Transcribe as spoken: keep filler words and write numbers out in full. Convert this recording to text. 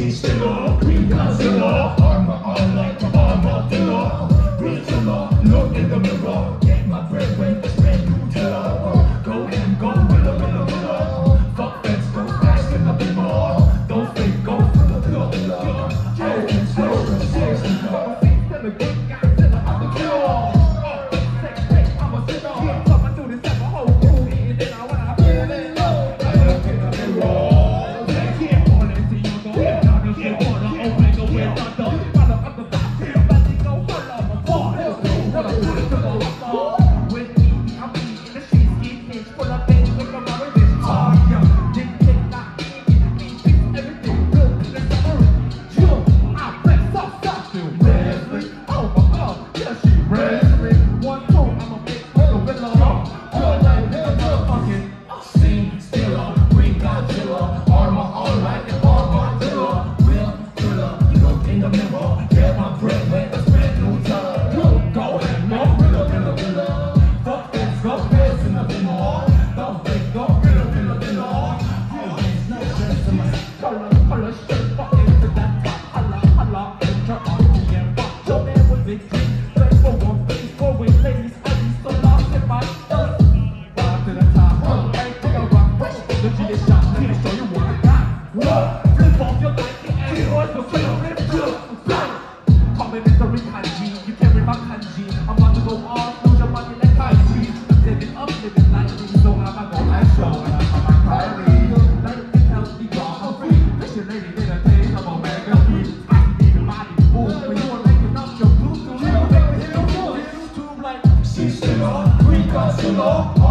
Sxsw, green Godzilla, armor on like the Armadillo. Godzilla, look in the mirror, get my bread when it's brand new terror. Go and go, willa willa willa. Fuck fence, go fast in the bimmer. Don't think, go for the pillar pillar. Oh, it's slow, it's Sxsw. The good Godzilla, I'm the killer. Sex, sex, I'm a sinner. I'm talking to this ever whole crew, and then I wanna feel it. I look in the mirror. I'm about to go off, lose your money like Kylie. Living up, living lightly, so I'm not gonna act show. And I'm like Kylie, life is healthy, y'all free. Listen, lady, in a taste of Omega three. I need your body, boom. When you're making up your Bluetooth, you make me hit on YouTube like Sxsw, green Godzilla.